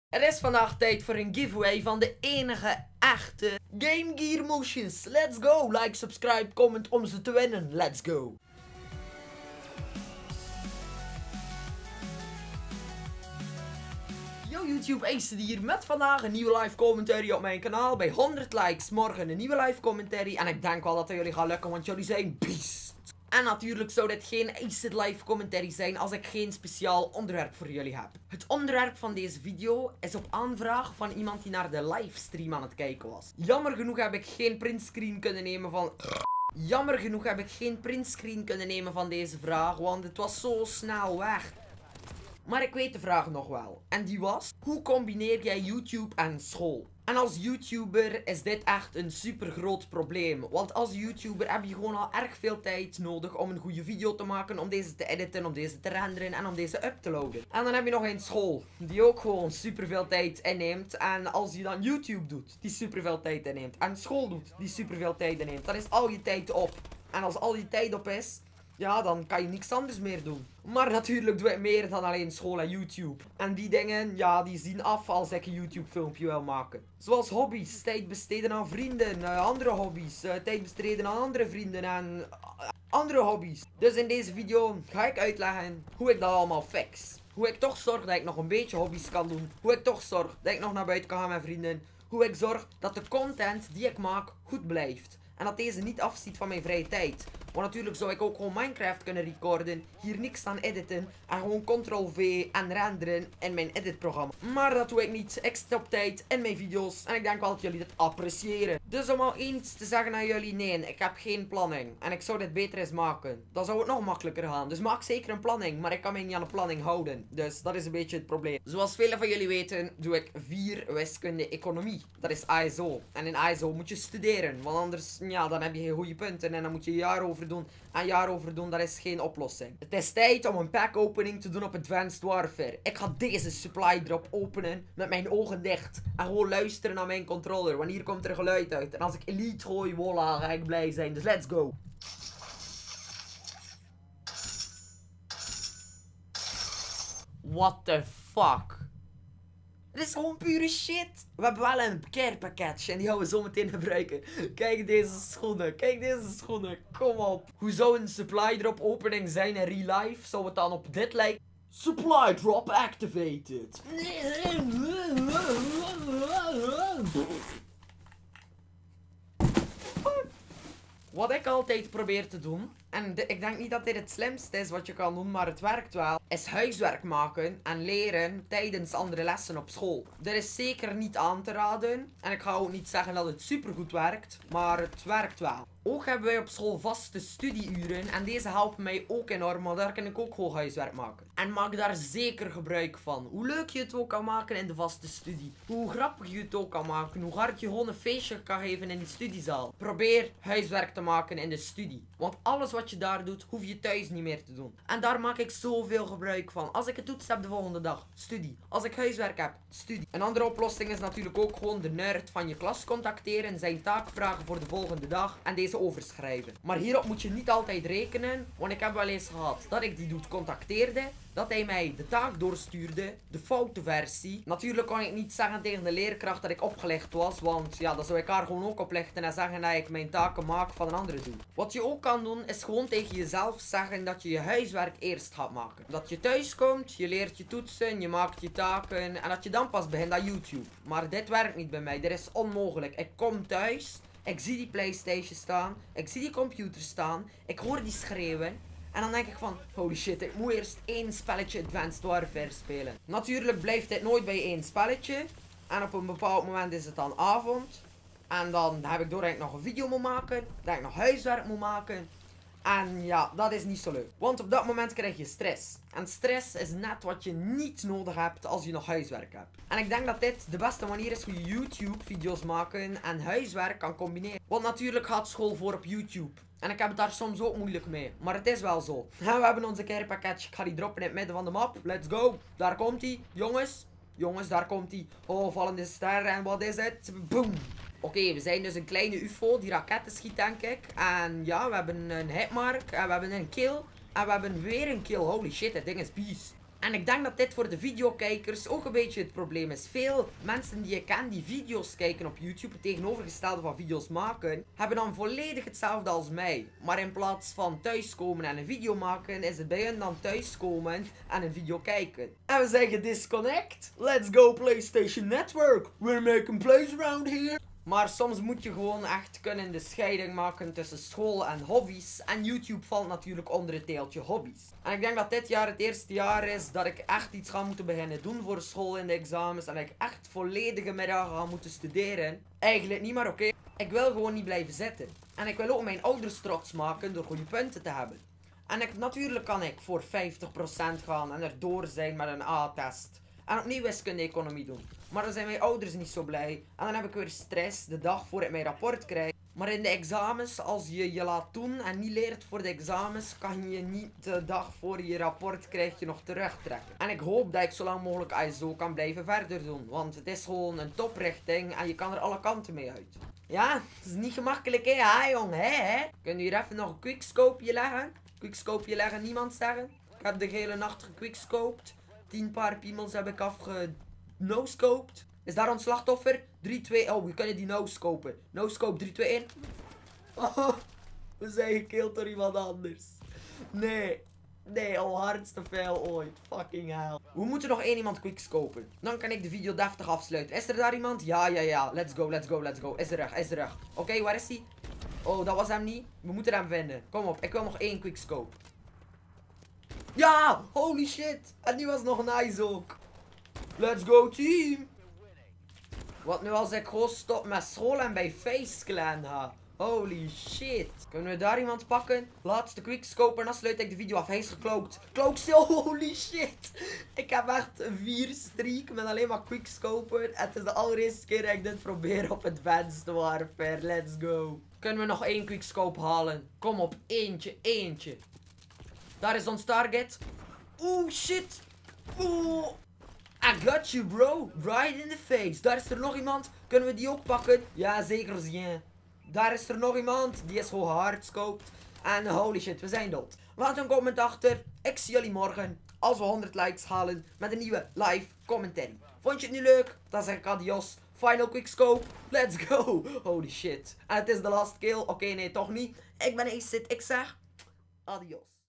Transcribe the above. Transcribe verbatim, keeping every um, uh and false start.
Het is vandaag tijd voor een giveaway van de enige echte Game Gear Motions. Let's go! Like, subscribe, comment om ze te winnen. Let's go! Yo YouTube, Ace hier met vandaag een nieuwe live commentary op mijn kanaal. Bij honderd likes morgen een nieuwe live commentary. En ik denk wel dat het jullie gaat lukken, want jullie zijn beast. En natuurlijk zou dit geen Aced live commentary zijn als ik geen speciaal onderwerp voor jullie heb. Het onderwerp van deze video is op aanvraag van iemand die naar de livestream aan het kijken was. Jammer genoeg heb ik geen printscreen kunnen nemen van... Jammer genoeg heb ik geen printscreen kunnen nemen van deze vraag, want het was zo snel weg. Maar ik weet de vraag nog wel. En die was: hoe combineer jij YouTube en school? En als YouTuber is dit echt een super groot probleem. Want als YouTuber heb je gewoon al erg veel tijd nodig om een goede video te maken, om deze te editen, om deze te renderen en om deze up te loaden. En dan heb je nog een school, die ook gewoon super veel tijd inneemt. En als je dan YouTube doet, die super veel tijd inneemt. En school doet, die super veel tijd inneemt. Dan is al je tijd op. En als al je tijd op is... ja, dan kan je niks anders meer doen. Maar natuurlijk doe ik meer dan alleen school en YouTube. En die dingen, ja, die zien af als ik een YouTube filmpje wil maken. Zoals hobby's, tijd besteden aan vrienden, uh, andere hobby's, uh, tijd besteden aan andere vrienden en uh, andere hobby's. Dus in deze video ga ik uitleggen hoe ik dat allemaal fix. Hoe ik toch zorg dat ik nog een beetje hobby's kan doen. Hoe ik toch zorg dat ik nog naar buiten kan gaan met vrienden. Hoe ik zorg dat de content die ik maak goed blijft. En dat deze niet afziet van mijn vrije tijd. Want natuurlijk zou ik ook gewoon Minecraft kunnen recorden. Hier niks aan editen. En gewoon control V en renderen in mijn editprogramma. Maar dat doe ik niet. Ik stop tijd in mijn video's. En ik denk wel dat jullie dit appreciëren. Dus om al eens te zeggen aan jullie: nee, ik heb geen planning. En ik zou dit beter eens maken. Dan zou het nog makkelijker gaan. Dus maak zeker een planning. Maar ik kan mij niet aan de planning houden. Dus dat is een beetje het probleem. Zoals velen van jullie weten, doe ik vier wiskunde economie. Dat is A S O. En in A S O moet je studeren. Want anders, ja, dan heb je geen goede punten. En dan moet je een jaar over doen. En jaar over doen, dat is geen oplossing. Het is tijd om een pack opening te doen op Advanced Warfare. Ik ga deze supply drop openen met mijn ogen dicht. En gewoon luisteren naar mijn controller. Want hier komt er geluid uit. En als ik elite gooi, voilà, ga ik blij zijn. Dus let's go. What the fuck? Dit is gewoon pure shit. We hebben wel een care package en die gaan we zo meteen gebruiken. Kijk deze schoenen. Kijk deze schoenen. Kom op. Hoe zou een supply drop opening zijn in real life? Zou het dan op dit lijken? Supply drop activated. Wat ik altijd probeer te doen, en de, ik denk niet dat dit het slimste is wat je kan doen, maar het werkt wel, is huiswerk maken en leren tijdens andere lessen op school. Dat is zeker niet aan te raden. En ik ga ook niet zeggen dat het supergoed werkt, maar het werkt wel. Ook hebben wij op school vaste studieuren en deze helpen mij ook enorm, want daar kan ik ook gewoon huiswerk maken. En maak daar zeker gebruik van. Hoe leuk je het ook kan maken in de vaste studie. Hoe grappig je het ook kan maken. Hoe hard je gewoon een feestje kan geven in die studiezaal. Probeer huiswerk te maken in de studie. Want alles wat je daar doet, hoef je thuis niet meer te doen. En daar maak ik zoveel gebruik van. Als ik het toets heb de volgende dag, studie. Als ik huiswerk heb, studie. Een andere oplossing is natuurlijk ook gewoon de nerd van je klas contacteren. Zijn taak vragen voor de volgende dag. En deze overschrijven. Maar hierop moet je niet altijd rekenen. Want ik heb wel eens gehad dat ik die doet contacteerde. Dat hij mij de taak doorstuurde. De foute versie. Natuurlijk kan ik niet zeggen tegen de leerkracht dat ik opgelicht was. Want ja, dan zou ik haar gewoon ook oplichten. En zeggen dat ik mijn taken maak van een andere doe. Wat je ook kan doen is gewoon tegen jezelf zeggen dat je je huiswerk eerst gaat maken. Dat je thuis komt. Je leert je toetsen. Je maakt je taken. En dat je dan pas begint aan YouTube. Maar dit werkt niet bij mij. Dit is onmogelijk. Ik kom thuis. Ik zie die PlayStation staan. Ik zie die computer staan. Ik hoor die schreeuwen. En dan denk ik van, holy shit, ik moet eerst één spelletje Advanced Warfare spelen. Natuurlijk blijft dit nooit bij één spelletje. En op een bepaald moment is het dan avond. En dan heb ik door dat ik nog een video moet maken. Dat ik nog huiswerk moet maken. En ja, dat is niet zo leuk. Want op dat moment krijg je stress. En stress is net wat je niet nodig hebt als je nog huiswerk hebt. En ik denk dat dit de beste manier is hoe je YouTube video's maken en huiswerk kan combineren. Want natuurlijk gaat school voor op YouTube. En ik heb het daar soms ook moeilijk mee. Maar het is wel zo. En we hebben onze care package. Ik ga die droppen in het midden van de map. Let's go. Daar komt hij. Jongens. Jongens, daar komt hij. Oh, vallende ster. En wat is het? Boom. Oké, okay, we zijn dus een kleine U F O die raketten schiet, denk ik. En ja, we hebben een hitmark. En we hebben een kill. En we hebben weer een kill. Holy shit, dat ding is beast. En ik denk dat dit voor de videokijkers ook een beetje het probleem is. Veel mensen die je kent die video's kijken op YouTube, het tegenovergestelde van video's maken, hebben dan volledig hetzelfde als mij. Maar in plaats van thuiskomen en een video maken, is het bij hen dan thuiskomen en een video kijken. En we zeggen disconnect. Let's go PlayStation Network. We're making plays around here. Maar soms moet je gewoon echt kunnen de scheiding maken tussen school en hobby's. En YouTube valt natuurlijk onder het deeltje hobby's. En ik denk dat dit jaar het eerste jaar is dat ik echt iets ga moeten beginnen doen voor school in de examens. En dat ik echt volledige middagen ga moeten studeren. Eigenlijk niet, maar oké. Okay. Ik wil gewoon niet blijven zitten. En ik wil ook mijn ouders trots maken door goede punten te hebben. En ik, natuurlijk kan ik voor vijftig procent gaan en erdoor zijn met een A-test. En opnieuw wiskunde-economie doen. Maar dan zijn mijn ouders niet zo blij. En dan heb ik weer stress de dag voor ik mijn rapport krijg. Maar in de examens, als je je laat doen en niet leert voor de examens, kan je niet de dag voor je rapport krijg je nog terugtrekken. En ik hoop dat ik zo lang mogelijk I S O kan blijven verder doen. Want het is gewoon een toprichting en je kan er alle kanten mee uit. Ja, het is niet gemakkelijk hè, ha jong, hè hè. Kun je hier even nog een quickscopeje leggen? Quickscopeje leggen, niemand zeggen? Ik heb de hele nacht gequickscoped. tien paar piemels heb ik afge... no-scoped. Is daar ons slachtoffer? drie, twee, oh, we kunnen die no-scopen. No-scope, drie, twee, één. Oh, we zijn gekild door iemand anders. Nee. Nee, al hardste fail ooit. Fucking hell. We moeten nog één iemand quickscopen. Dan kan ik de video deftig afsluiten. Is er daar iemand? Ja, ja, ja. Let's go, let's go, let's go. Is er rug, is er rug. Oké, okay, waar is hij? Oh, dat was hem niet. We moeten hem vinden. Kom op, ik wil nog één quickscope. Ja, holy shit. En die was nog nice ook. Let's go team. Wat nu als ik gewoon stop met school en bij Face Clan ga? Holy shit. Kunnen we daar iemand pakken? Laatste quickscope en dan sluit ik de video af. Hij is gekloakt. Cloak stil. Holy shit. Ik heb echt een vier streak met alleen maar quickscopen. Het is de allereerste keer dat ik dit probeer op Advanced Warfare. Let's go. Kunnen we nog één quickscope halen? Kom op. Eentje. Eentje. Daar is ons target. Oeh shit. Oeh. I got you bro. Right in the face. Daar is er nog iemand. Kunnen we die ook pakken? Ja zeker zien. Daar is er nog iemand. Die is gewoon hardscoped. En holy shit, we zijn dood. Laat een comment achter. Ik zie jullie morgen. Als we honderd likes halen. Met een nieuwe live commentary. Vond je het nu leuk? Dan zeg ik adios. Final quickscope. Let's go. Holy shit. En het is de last kill. Oké, okay, nee, toch niet. Ik ben Acid. Ik zeg adios.